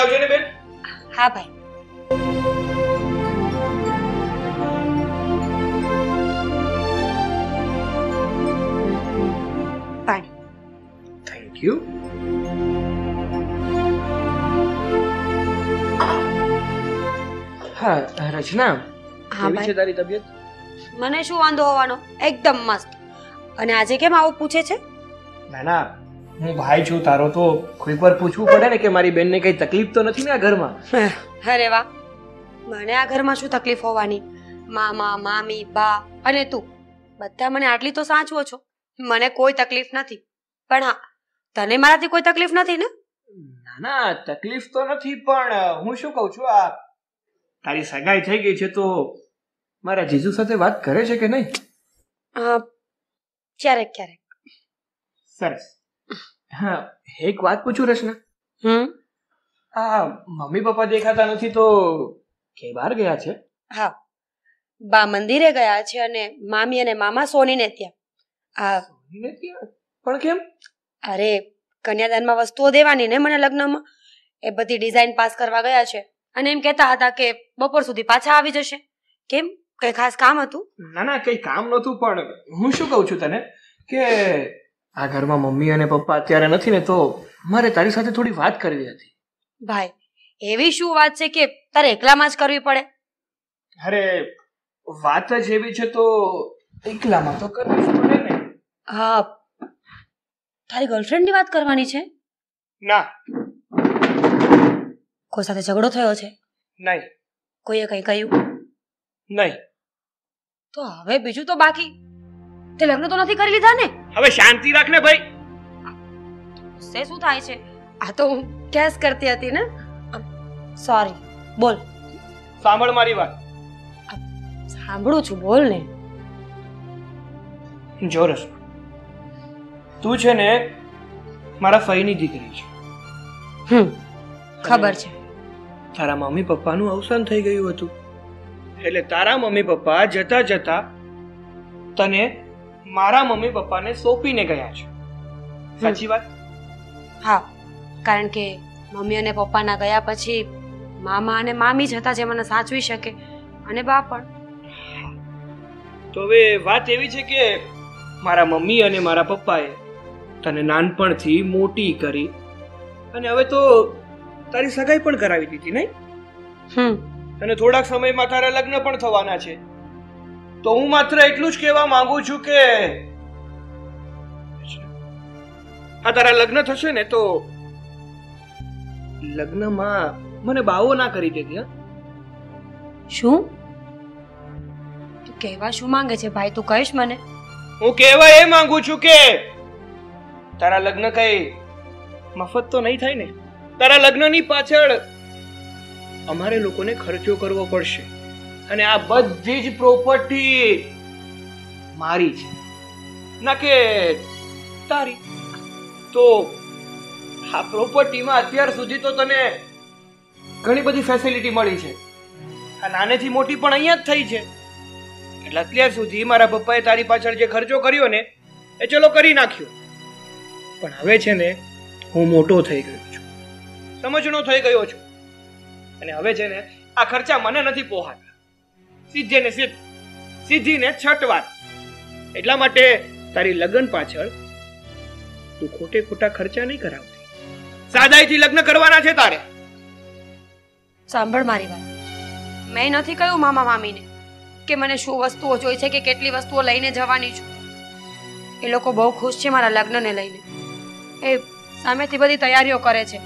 આવજો ને બેન. હા ભાઈ. પાણી. Thank you. હા રચના, હા કેવી છે તારી તબિયત? મને શું વાંધો હોવાનો, એકદમ મસ્ત. અને આજે કેમ આવું પૂછે છે? ના ના, હું ભાઈ છું તારો, તો કોઈક વાર પૂછવું પડે ને કે મારી બેનને કઈ તકલીફ તો નથી ને આ ઘરમાં. અરે વાહ, મને આ ઘરમાં શું તકલીફ હોવાની? મામા, મામી, બા અને તું બધા મને આટલી તો સાચવો છો. મને કોઈ તકલીફ નથી. પણ હા, તને મારાથી કોઈ તકલીફ નથી ને? ના ના, તકલીફ તો નથી, પણ હું શું કહું છું, આ તારી સગાઈ થઈ ગઈ છે તો મારા જીજુ સાથે વાત કરે છે કે નહીં? ક્યારેક ક્યારેક. સરસ. હા, એક વાત પૂછું રચના? હા, મમ્મી પપ્પા દેખાતા નથી તો કે બહાર ગયા છે? હા, બા મંદિરે ગયા છે અને મામી અને મામા સોનીને ત્યાં. સોનીને ત્યાં? પણ કેમ? અરે, કન્યાદાનમાં વસ્તુઓ દેવાની ને મને લગ્નમાં, એ બધી ડિઝાઇન પાસ કરવા ગયા છે. અને એમ કહેતા હતા કે બપોર સુધી પાછા આવી જશે. કેમ, કઈ ખાસ કામ હતું? ના ના, કઈ કામ નહોતું, પણ હું શું કહું છું તને કે આ ઘરમાં મમ્મી અને પપ્પા અત્યારે નથી ને, તો મારે તારી સાથે થોડી વાત કરવી હતી. ભાઈ, એવી શું વાત છે કે તારે એકલામાં જ કરવી પડે? અરે, વાત જ એવી છે તો એકલામાં તો કરવી જ પડે ને. હા, તારી ગર્લફ્રેન્ડની વાત કરવાની છે? ના. કોઈ સાથે ઝઘડો થયો છે? નહીં. કોઈએ કઈ કહ્યું? નહીં. તો હવે બીજું તો બાકી. તે લગ્ન તો નથી કરી લીધા ને? હવે શાંતિ રાખ ને ભાઈ. સે શું થાય છે? આ તો હું કેસ કરતી હતી ને. સોરી, બોલ. સાંભળ મારી વાત. સાંભળું છું, બોલ ને. જોરસ, તું છે ને મારા ફઈની દીકરી છે. ખબર છે. તારા મમ્મી પપ્પાનું અવસાન થઈ ગયું હતું, એટલે તારા મમ્મી પપ્પા જતા જતા તને મારા મમ્મી પપ્પાને સોંપીને ગયા છે. સાચી વાત? હા, કારણ કે મમ્મી અને પપ્પાના ગયા પછી મામા અને મામી જ હતા જે મને સાચવી શકે, અને બા પણ. તો હવે વાત એવી છે કે મારા મમ્મી અને મારા પપ્પાએ તને નાનપણથી મોટી કરી અને હવે તો તારી સગાઈ પણ કરાવી દીધી, નહીં? અને થોડાક સમયમાં તારા લગ્ન પણ થવાના છે. તો હું માત્ર એટલું જ કહેવા માંગુ છું કે આ તારા લગ્ન થશે ને તો લગ્નમાં મને બાવો ના કરી દેતી. શું તું કહેવા શું માંગે છે ભાઈ? તું કહીશ મને? હું કહેવા એ માંગુ છું કે તારા લગ્ન કઈ મફત તો નહીં થાય ને. તારા લગ્નની પાછળ અમારે લોકોને ખર્ચો કરવો પડશે, અને આ બધી જ પ્રોપર્ટી મારી છે, ના કે તારી. તો આ પ્રોપર્ટીમાં અત્યાર સુધી તો તને ઘણી બધી ફેસિલિટી મળી છે. આ નાનેથી મોટી પણ અહીંયા જ થઈ છે. એટલે અત્યાર સુધી મારા પપ્પાએ તારી પાછળ જે ખર્ચો કર્યો ને એ ચલો કરી નાખ્યો. પણ હવે છે ને હું મોટો થઈ ગયો છું, સમજણો થઈ ગયો છું, અને હવે છે ને આ ખર્ચા મને નથી પોહાતા. સીધે ને સીધી ને છઠ વાત. એટલા માટે તારી લગ્ન પાછળ તું ખોટે ખોટા ખર્ચા નહીં કરાવતી. સાદાઈથી લગ્ન કરવાના છે તારે. સાંભળ મારી વાત. મેં નથી કહ્યું મામા મામીને કે મને શું વસ્તુઓ જોઈ છે કે કેટલી વસ્તુઓ લઈને જવાની છું. એ લોકો બહુ ખુશ છે મારા લગ્નને લઈને. એ સામેથી બધી તૈયારીઓ કરે છે.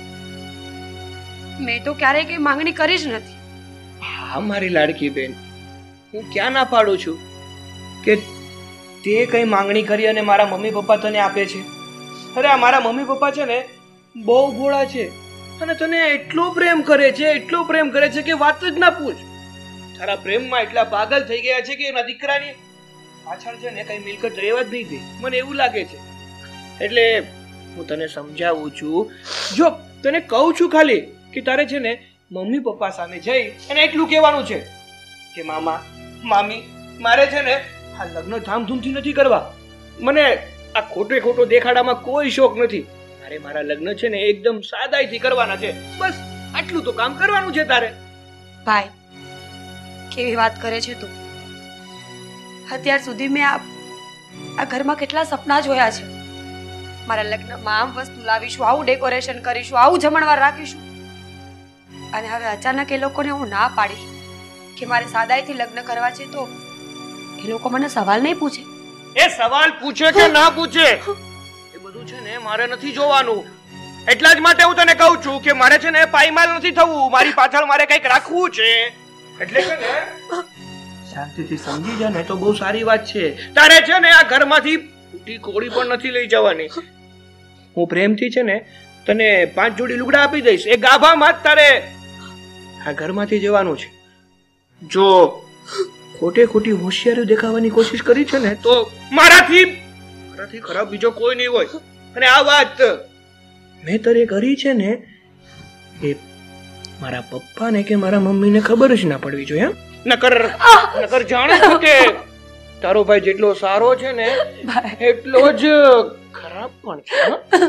મેં તો ક્યારેય કઈ માંગણી કરી જ નથી. હા મારી લાડકી બેન, હું ક્યાં ના પાડું છું કે તે કઈ માંગણી કરી અને મારા મમ્મી પપ્પા તને આપે છે. અરે આ મારા મમ્મી પપ્પા છે ને બહુ ભોળા છે અને તને એટલો પ્રેમ કરે છે, એટલો પ્રેમ કરે છે કે વાત જ ના પૂછ. તારા પ્રેમમાં એટલા પાગલ થઈ ગયા છે કે એના દીકરાની પાછળ છે ને કઈ મિલકત રહેવા જ નહીં દે, મને એવું લાગે છે. એટલે હું તને સમજાવું છું. જો તને કહું છું ખાલી કે તારે છે ને મમ્મી પપ્પા સામે જઈ અને એટલું કહેવાનું છે કે મામા મામી મારે છે ને આ લગ્ન ધામધૂમથી નથી કરવા. મને આ ખોટે ખોટો દેખાડામાં કોઈ શોખ નથી. મારે મારા લગ્ન છે ને એકદમ સાદાઈથી કરવાના છે. બસ આટલું એટલું તો કામ કરવાનું છે તારે. ભાઈ કેવી વાત કરે છે તું? અત્યાર સુધી મેં આ ઘરમાં કેટલા સપના જોયા છે. મારા લગ્નમાં આમ વસ્તુ લાવીશું, આવું ડેકોરેશન કરીશું, આવું જમણવાર રાખીશું, અને હવે અચાનક એ લોકોને હું ના પાડીશ કે મારે સાદાઈથી લગ્ન કરવા છે, તો એ લોકો મને સવાલ નહીં પૂછે? એ સવાલ પૂછે કે ના પૂછે એ બધું છે ને મારે નથી જોવાનું. એટલા જ માટે હું તને કહું છું કે મારે છે ને પાયમાલ નથી થવું. મારી પાછળ મારે કંઈક રાખવું છે. એટલે છે ને શાંતિથી સમજી જા ને તો બહુ સારી વાત છે. તારે છે ને આ ઘરમાંથી ફૂટી કોળી પણ નથી લઈ જવાની. હું પ્રેમથી છે ને તને 5 જોડી લુગડા આપી દઈશ. એ ગાભામાં જ તારે આ ઘરમાંથી જવાનું છે. જો ખોટે ખોટી હોશિયારી દેખાવાની કોશિશ કરી છે ને તો મારાથી ખરાબ બીજો કોઈ નહીં હોય. અને આ વાત મેં તારે કરી છે ને એ મારા પપ્પાને કે મારા મમ્મીને ખબર જ ના પડવી જોઈએ. નકર જાણે છે કે તારો ભાઈ જેટલો સારો છે ને એટલો જ ખરાબ પણ છે.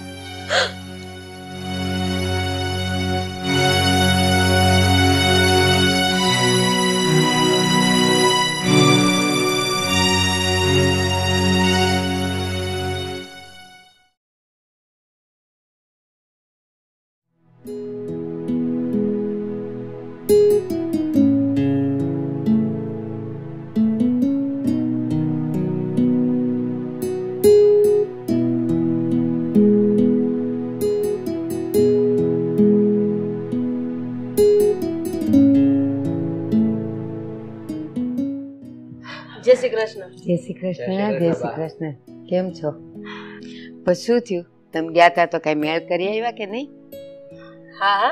જય શ્રી કૃષ્ણ. જય શ્રી કૃષ્ણ. જય શ્રી કૃષ્ણ. કેમ છો? બસ શું થયું? તમે ગયા તા તો કઈ મેળ કરી આવ્યા કે નહીં? હા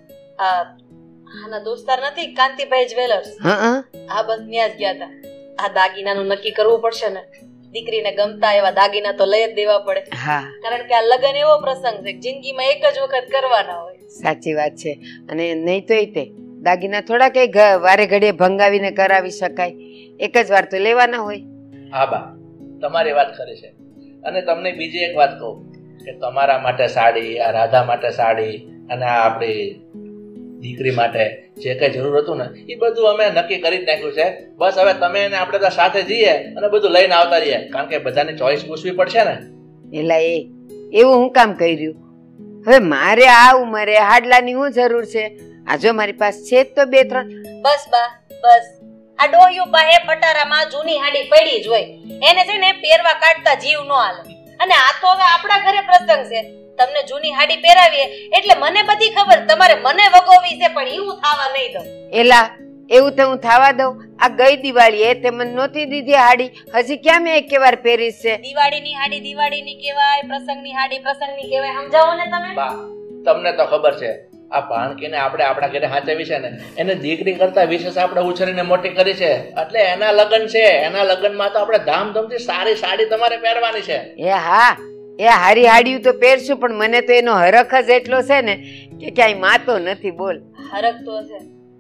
આના દોસ્તાર નથી કાંતિભાઈ જ્વેલર્સ? હા બસ ત્યાં જ ગયા હતા. આ દાગીનાનું નક્કી કરવું પડશે ને. દીકરીને ગમતા એવા દાગીના તો લઈ જ દેવા પડે. હા, કારણ કે આ લગ્ન એવો પ્રસંગ છે જિંદગીમાં એક જ વખત કરવાના હોય. સાચી વાત છે. અને નહીં તો તે દાગીના થોડા કઈ વારે ઘડીએ ભંગાવીને કરાવી શકાય. એક જ વાર તો લેવાના હોય. હા બા, તમારી વાત ખરી છે. અને તમને બીજી એક વાત કહું કે તમારા માટે સાડી, આ રાધા માટે સાડી, અને આ આપણી દીકરી માટે જે કઈ જરૂર હતું ને એ બધું અમે નક્કી કરી જ નાખ્યું છે. બસ હવે તમે એને આપણે તો સાથે જઈએ અને બધું લઈને આવતા રહીએ, કારણ કે બધાની ચોઈસ પૂછવી પડશે ને. એલા એવું હું કામ કર્યું? હવે મારે આ ઉંમરે હાડલાની શું જરૂર છે? આ જો મારી પાસે છે જ તો 2-3. બસ બા બસ. આ ડોહ્યું પાસે પટારામાં જૂની હાડી પડી જ હોય. એને છે ને પહેરવા કાઢતા જીવ ન હાલે. અને આ તો હવે આપણા ઘરે પ્રસંગ છે. તમને જૂની હાડી પહેરાવીએ એટલે મને બધી ખબર, તમારે મને વગોવી છે, પણ એવું થવા નહીં દઉં. એલા એવું તો હું થવા દઉં? આ ગઈ દિવાળીએ તે મને નહોતી દીધી હાડી, હજી ક્યાં મેં એક વાર પહેરીશ છે? દિવાળીની હાડી દિવાળીની કહેવાય, પ્રસંગની હાડી પ્રસંગની કહેવાય. સમજાવો ને તમે. બા, તમને તો ખબર છે આ ભાણકીને આપણે આપણા ઘરે હાચવી છે ને, એને દીકરી કરતા વિશેષ આપણે ઉછેરીને મોટી કરી છે. એટલે એના લગ્ન છે, એના લગ્નમાં તો આપણે ધામધૂમથી સારી સાડી તમારે પહેરવાની છે. હા, એ હારી હાડિયું તો પહેરશું, પણ મને તો એનો હરખ જ એટલો છે ને કે ક્યાંય માતો નથી. બોલ. હરખ તો છે,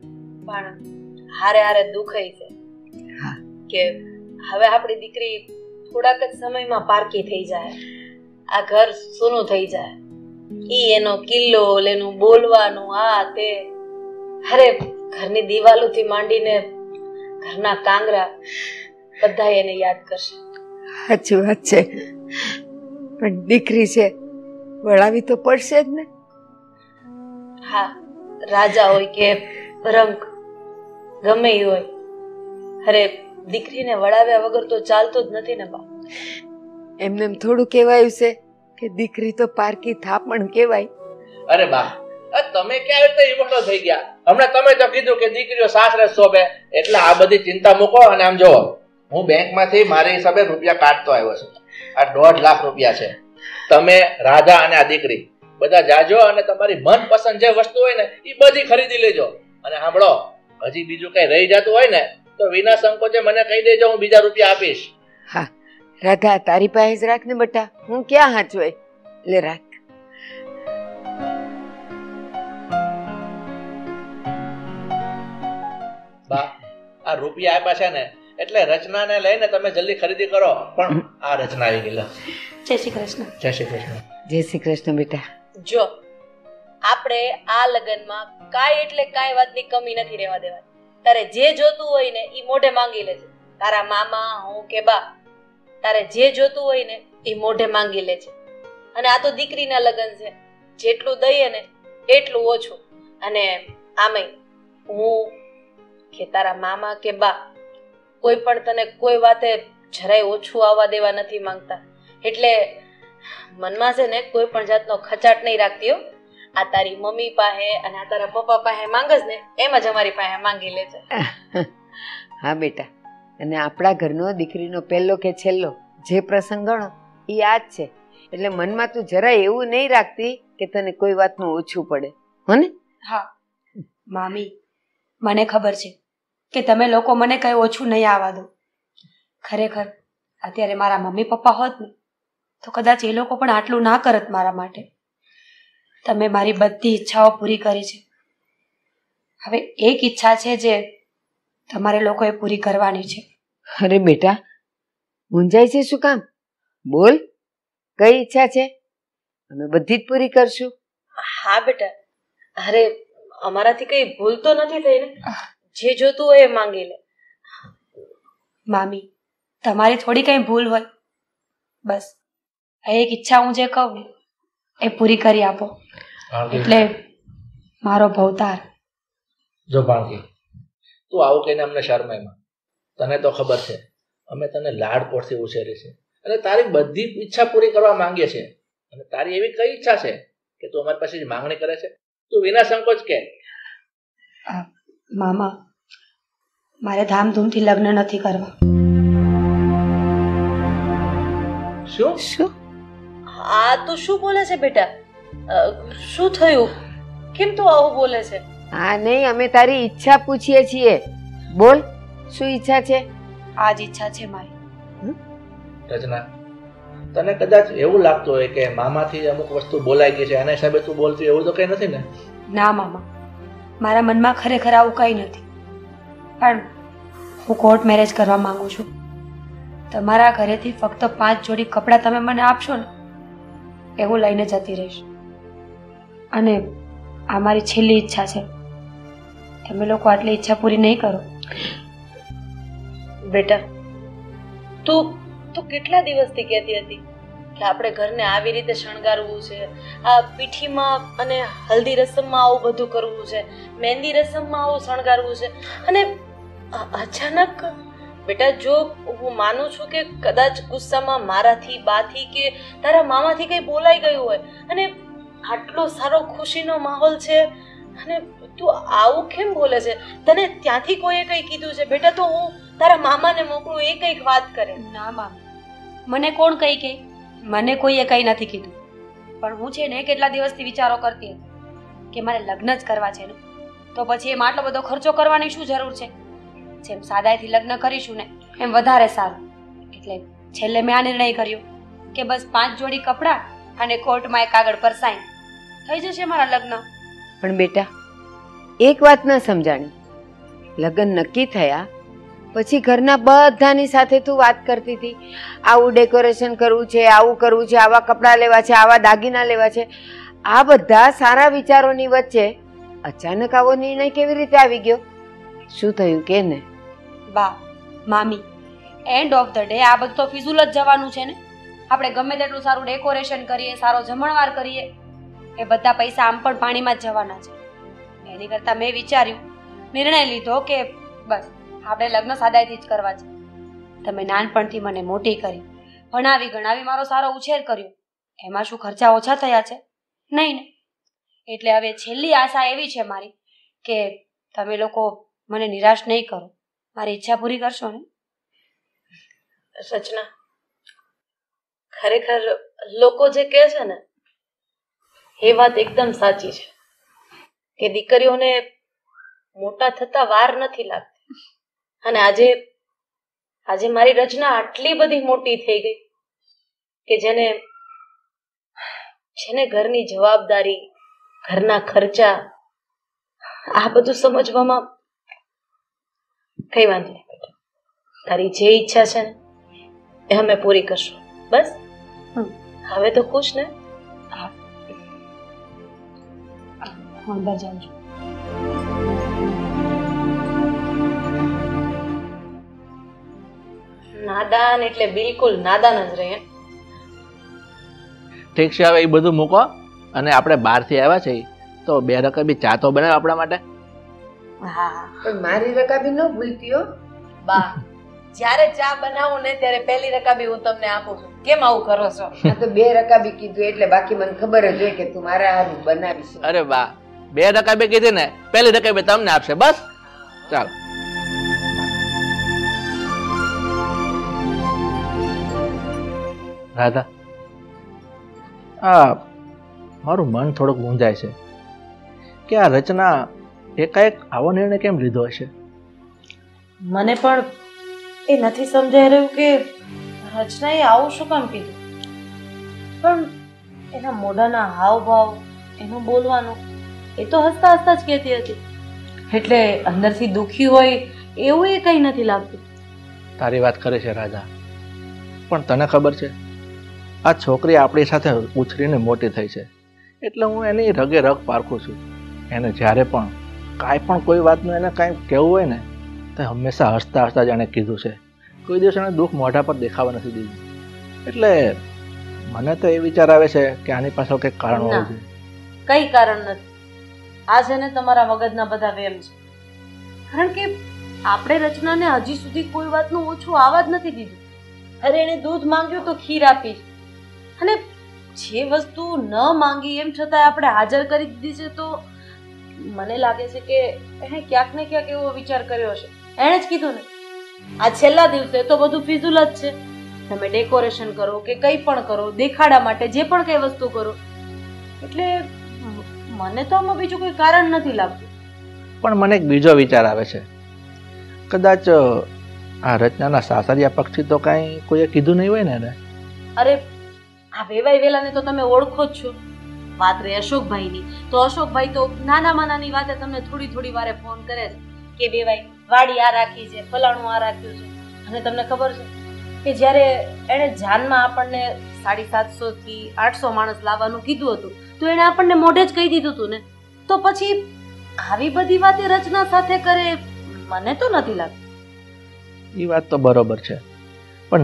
પણ હારે હારે દુઃખય છે કે હવે આપણી દીકરી થોડાક જ સમયમાં પારકી થઈ જાય, આ ઘર સૂનું થઈ જાય. ઈ એનો કિલ્લો, એનું બોલવાનું, આ તે, અરે ઘરની દિવાલોથી માંડીને ઘરના કાંગરા બધા એને યાદ કરશે. સાચી વાત છે, પણ દીકરી છે, વળાવી તો પડશે જ ને. હા, રાજા હોય કે રંક ગમે એ હોય, અરે દીકરીને વળાવ્યા વગર તો ચાલતો જ નથી ને બા. એમને એમ થોડું કહેવાયું છે કે દીકરી તો પારકી થાપણ કહેવાય. અરે બા, તમે ક્યાં રીતે ઇમોશનલ થઈ ગયા? હમણાં તમે તો કીધું કે દીકરીઓ સાસરે શોભે, એટલે આ બધી ચિંતા મૂકો. અને આમ જોવો, હું બેંકમાંથી મારી હિસાબે રૂપિયા કાઢતો આવ્યો છું. આ 1.5 લાખ રૂપિયા છે. તમે, રાધા અને આ દીકરી બધા જાજો અને તમારી મનપસંદ જે વસ્તુ હોય ને એ બધી ખરીદી લેજો. અને સાંભળો, હજી બીજું કઈ રહી જતું હોય ને તો વિના સંકોચે મને કહી દેજો, હું બીજા રૂપિયા આપીશ. હા રાધા, તારી પાસે જ રાખ ને બેટા, હું ક્યાં હાચવાય. લે રાખ. બા, આ રૂપિયા આપ્યા છે ને એટલે રચનાને લઈને તમે જલ્દી ખરીદી કરો. પણ આ રચના આવી ગઈ. જય શ્રી કૃષ્ણ. જય શ્રી કૃષ્ણ. જય શ્રી કૃષ્ણ બેટા. જો આપણે આ લગ્નમાં કાંઈ એટલે કાંઈ વાતની કમી નથી રહેવા દેવાની. તારે જે જોતું હોય ને એ મોઢે માંગી લેજે. તારા મામા, હું કે બા, તારે જે જોતું હોય ને એ મોઢે માંગી લેજે. અને આ તો દીકરીના લગ્ન છે, જેટલું દઈએ ને એટલું ઓછું. અને આમેય હું કે તારા મામા કે બા કોઈ પણ તને કોઈ વાતે જરાય ઓછું આવવા દેવા નથી માંગતા. એટલે મનમાં છે ને કોઈ પણ જાતનો ખચાટ નહીં રાખતી હો. આ તારી મમ્મી પાસે અને આ તારા પપ્પા પાસે માંગસ ને એમ જ અમારી પાસે માંગી લેજે. હા બેટા, અને આપણા ઘરનો દીકરીનો પહેલો કે છેલ્લો જે પ્રસંગ ગણો એ આ જ છે. એટલે મનમાં તું જરાય એવું નહીં રાખતી કે તને કોઈ વાતનું ઓછું પડે, હો ને? હા મામી, મને ખબર છે કે તમે લોકો મને કઈ ઓછું નહીં આવવા દો. ખરેખર અત્યારે મારા મમ્મી પપ્પા હોત ને તો કદાચ એ લોકો પણ આટલું ના કરત મારા માટે. તમે મારી બધી ઈચ્છાઓ પૂરી કરી છે. હવે એક ઈચ્છા છે જે તમારે લોકોએ પૂરી કરવાની છે. અરે બેટા, મૂંઝાય છે શું કામ? બોલ, કઈ ઈચ્છા છે? અમે બધી જ પૂરી કરશું. હા બેટા, અરે અમારાથી કઈ ભૂલ તો નથી થઈ ને? જે જોતું હોય એ માંગી લે. મામી, તમારી થોડી કઈ ભૂલ હોય, બસ એક ઈચ્છા હું જે કહું ને એ પૂરી કરી આપો એટલે મારો ભવતાર. જો ભાણકી, તું આવું કહીને અમને શરમાયમાં. તને તો ખબર છે અમે તને લાડકોડથી ઉછેરી છે અને તારી બધી ઈચ્છા પૂરી કરવા માંગીએ છીએ. અને તારી એવી કઈ ઈચ્છા છે કે તું અમારી પાસે માંગણી કરે છે? તું વિના સંકોચ કે. મામા, મારે ધામધૂમથી લગ્ન નથી કરવા. શું શું? આ તું શું બોલે છે બેટા? શું થયું? કેમ તું આવું બોલે છે? હા નહીં, અમે તારી ઈચ્છા પૂછીએ છીએ. બોલ, શું ઈચ્છા છે? આ જ ઈચ્છા છે મારી. રચના, તને કદાચ એવું લાગતું હોય કે મામાથી અમુક વસ્તુ બોલાઈ ગઈ છે એના હિસાબે તું બોલતી, એવું તો કઈ નથી ને? ના મામા, મારા મનમાં ખરેખર આવું કંઈ નથી. પણ હું કોર્ટ મેરેજ કરવા માંગુ છું. તમારા ઘરેથી ફક્ત 5 જોડી કપડાં તમે મને આપશો ને એવું લઈને જતી રહીશ. અને આ મારી છેલ્લી ઈચ્છા છે. તમે લોકો આટલી ઈચ્છા પૂરી નહીં કરો. બેટા, તું કેટલા દિવસથી કહેતી હતી કે આપણે ઘરને આવી રીતે શણગારવું છે, આ પીઠીમાં અને હલ્દી રસમમાં આવું બધું કરવું છે, મહેંદી રસમમાં આવું શણગારવું છે. અને અચાનક બેટા, જો હું માનું છું કે કદાચ ગુસ્સામાં મારાથી, બાથી કે તારા મામાથી કંઈ બોલાઈ ગયું હોય અને આટલો સારો ખુશીનો માહોલ છે અને તું આવું કેમ બોલે છે? તને ત્યાંથી કોઈએ કંઈ કીધું છે? બેટા, તો હું તારા મામાને મોકલું, એ કંઈક વાત કરે. ના મામા, મને કોણ કંઈ કહે? મને કોઈએ કંઈ નથી કીધું. પણ હું છે ને કેટલા દિવસથી વિચારો કરતી હતી કે મારે લગ્ન જ કરવા છે ને તો પછી એમાં આટલો બધો ખર્ચો કરવાની શું જરૂર છે? જેમ સાદાઈથી લગ્ન કરીશું ને એમ વધારે સારું. એટલે છેલ્લે મેં આ નિર્ણય કર્યો કે બસ 5 જોડી કપડાં અને કોર્ટમાં એક કાગળ પર સાઈન થઈ જશે મારા લગ્ન. પણ બેટા, એક વાત ન સમજાણી. લગ્ન નક્કી થયા પછી ઘરના બધાની સાથે તું વાત કરતી હતી, આવું ડેકોરેશન કરવું છે, આવું કરવું છે, આવા કપડાં લેવા છે, આવા દાગીના લેવા છે. આ બધા સારા વિચારોની વચ્ચે અચાનક આવો નિર્ણય કેવી રીતે આવી ગયો? શું થયું કે ને? બા, મામી, એન્ડ ઓફ ધ ડે આ બધું તો ફિઝુલ જ જવાનું છે ને. આપણે ગમે તેટલું સારું ડેકોરેશન કરીએ, સારો જમણવાર કરીએ, એ બધા પૈસા આમ પણ પાણીમાં જ જવાના છે. એની કરતાં મેં વિચાર્યું, નિર્ણય લીધો કે બસ આપણે લગ્ન સાદાઈથી જ કરવા છે. તમે નાનપણથી મને મોટી કરી, ભણાવી ગણાવી મારો સારો ઉછેર કર્યો, એમાં શું ખર્ચા ઓછા થયા છે? નહીં ને. એટલે હવે છેલ્લી આશા એવી છે મારી કે તમે લોકો મને નિરાશ નહીં કરો, મારી ઈચ્છા પૂરી કરશો ને? રચના, ખરેખર લોકો જે કહે છે ને એ વાત એકદમ સાચી છે કે દીકરીઓને મોટા થતા વાર નથી લાગતી. અને આજે મારી રચના આટલી બધી મોટી થઈ ગઈ કે જેને ઘરની જવાબદારી, ઘરના ખર્ચા, આ બધું સમજવામાં કઈ વાંધો નહીં બેટા. તારી જે ઈચ્છા છે ને એ અમે પૂરી કરશું. બસ હવે તો ખુશ ને? હું અંદર જાઉં છું. નાદાન એટલે બિલકુલ નાદાન જ રહે. ઠીક છે, હવે એ બધું મૂકો અને આપણે બહારથી આવ્યા છે તો 2 રકાબી ચા તો બનાવે આપણા માટે. હા પણ મારી રકાબી ન ભૂલતી હો. બા, જ્યારે ચા બનાવું ને ત્યારે પહેલી રકાબી હું તમને આપું છું. કેમ આવું કરો છો? આ તો 2 રકાબી કીધું એટલે બાકી મને ખબર જ હોય કે તું મારા હારું બનાવીશ. અરે વાહ, 2 રકાબી કીધી ને, પહેલી રકાબી તમને આપશે બસ. ચાલો. રાધા, મારું મન થોડુંક મૂંઝાય છે કે આ રચના એકાએક આવો નિર્ણય કેમ લીધો હશે. મને પણ એ નથી સમજાઈ રહ્યું કે રચનાએ આવું શું કામ કીધું. પણ એના મોઢાના હાવભાવ, એનું બોલવાનું, એ તો હસતા હસતા જ કહેતી હતી. એટલે અંદરથી દુખી હોય એવું એ કંઈ નથી લાગતું. તારી વાત કરે છે રાધા, પણ તને ખબર છે આ છોકરી આપણી સાથે ઉછરીને મોટી થઈ છે એટલે હું એની રગે રગ પારખું છું. એને જ્યારે પણ કાંઈ પણ કોઈ વાતનું એને કાંઈ કહેવું હોય ને તો હંમેશા હસતા હસતા જ એણે કીધું છે. કોઈ દિવસ એને દુઃખ મોઢા પર દેખાવા નથી દીધું. એટલે મને તો એ વિચાર આવે છે કે આની પાછળ કંઈક કારણ હોવું જોઈએ. કઈ કારણ નથી. આ છે ને તમારા મગજના બધા વેમ છે. કારણ કે આપણે રચનાને હજી સુધી કોઈ વાતનું ઓછું આવવા જ નથી દીધું. અરે એને દૂધ માંગ્યું તો ખીર આપી, અને જે વસ્તુ ન માંગી એમ છતાં આપણે હાજર કરી દીધી છે. તો મને લાગે છે કે એણે ક્યાંક ને ક્યાંક એવો વિચાર કર્યો હશે. એણે જ કીધું ને, આ છેલ્લા દિવસે તો બધું ફિઝુલ જ છે. તમે ડેકોરેશન કરો કે કંઈ પણ કરો, દેખાડા માટે જે પણ કંઈ વસ્તુ કરો, એટલે મને તો આમાં બીજું કોઈ કારણ નથી લાગતું. પણ મને એક બીજો વિચાર આવે છે, કદાચ આ રચનાના સાસરિયા પક્ષથી તો કાંઈ કોઈએ કીધું નહીં હોય ને એને. અરે આ વેવાઈ વેલાને તો તમે ઓળખો જ છો. વાત રહી અશોકભાઈની, તો અશોકભાઈ તો નાનામાં નાની વાતે તમને થોડી થોડી વારે ફોન કરે છે કે વેવાઈ વાડી આ રાખી છે, ફલાણું આ રાખ્યું છે. અને તમને ખબર છે કે જ્યારે એણે જાનમાં આપણને 750 થી 800 માણસ લાવવાનું કીધું હતું તો એણે આપણને મોઢે જ કહી દીધું હતું ને. તો પછી આવી બધી વાતે રચના સાથે કરે, મને તો નથી લાગતું. એ વાત તો બરોબર છે, પણ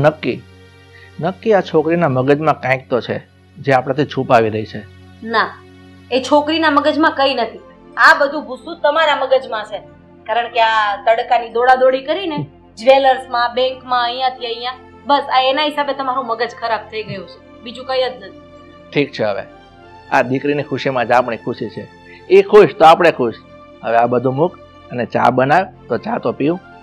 નક્કી આ છોકરીના મગજમાં કાંઈક તો છે જે આપણાથી છુપાવી રહી છે. ના, એ છોકરીના મગજમાં કંઈ નથી. આ બધું ભૂસું તમારા મગજમાં છે. કારણ કે આ તડકાની દોડાદોડી કરીને જ્વેલર્સમાં, બેંકમાં, અહીંયાથી અહીંયા, બસ આ એના હિસાબે તમારું મગજ ખરાબ થઈ ગયું છે. બીજું કંઈ જ નથી. ઠીક છે, હવે આ દીકરીની ખુશીમાં જ આપણી ખુશી છે. એ ખુશ તો આપણે ખુશ. હવે આ બધું મૂક અને ચા બનાવ તો ચા તો પીવું.